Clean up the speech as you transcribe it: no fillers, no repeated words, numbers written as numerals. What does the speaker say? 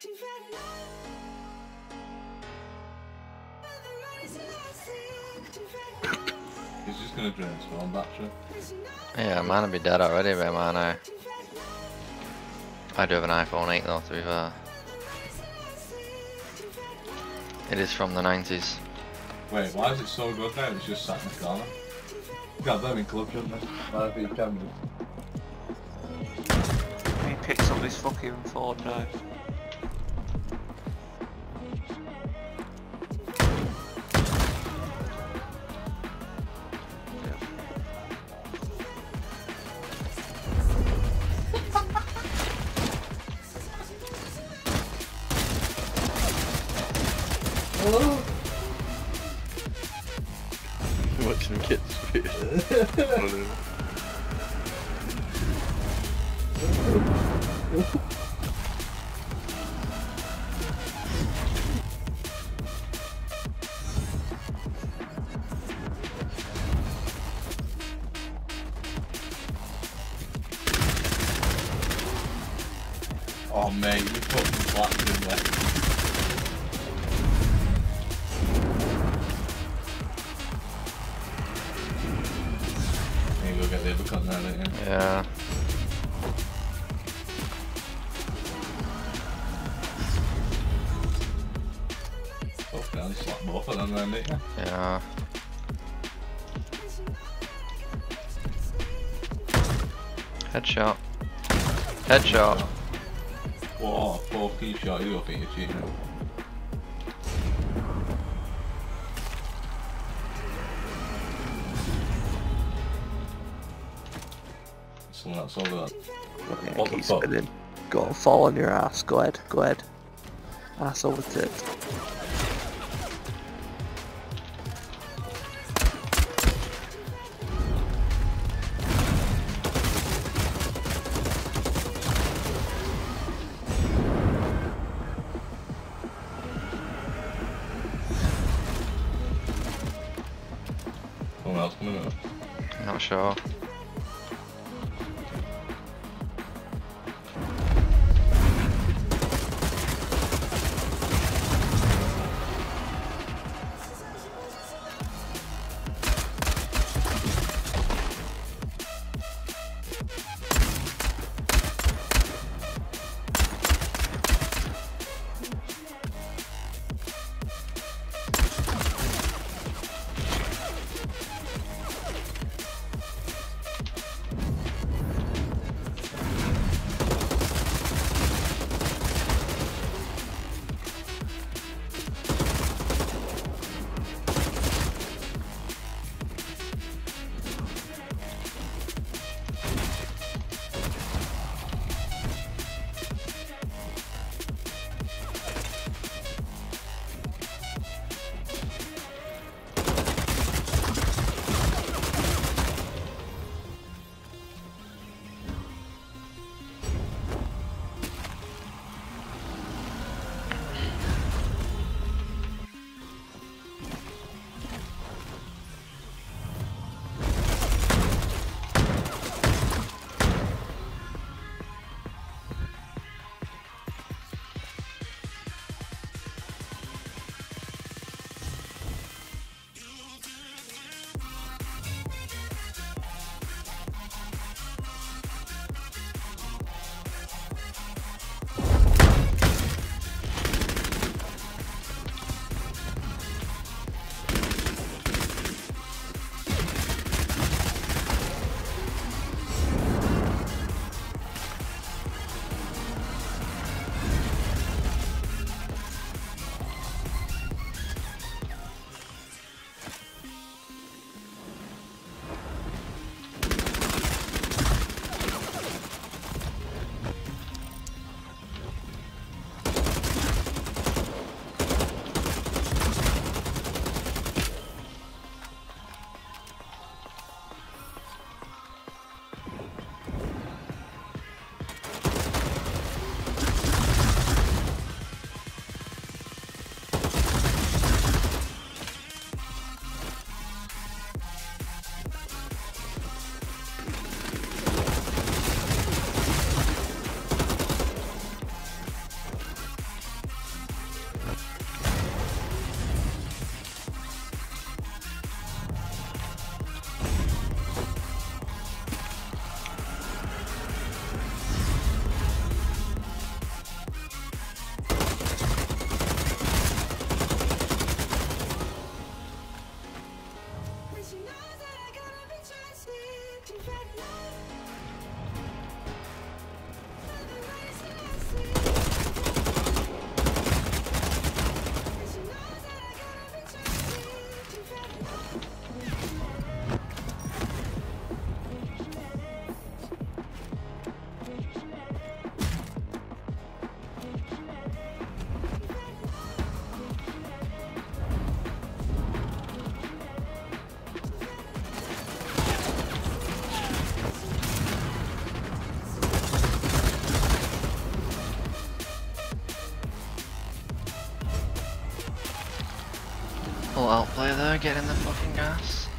He's just gonna drain his phone battery. Yeah, mine would be dead already by mine. I do have an iPhone 8 though, to be fair. It is from the 90s. Wait, why is it so good now? It's just sat in the corner. God, that in club, shouldn't it? Might be camera. He picks up this fucking phone now. Watching him get speed. Oh mate, you fucking blacked in there. You go get the other cut now, don't you? Yeah. Both down, you slap both of them then, didn't you? Yeah. Headshot. Headshot. Whoa, 4 key shot, you think you're cheating. Someone else over there. What the Keep fuck? spinning. Go and fall on your ass. Go ahead. Go ahead. Ass over tits. Someone else coming over. Not sure. Full outplay there, getting the fucking gas.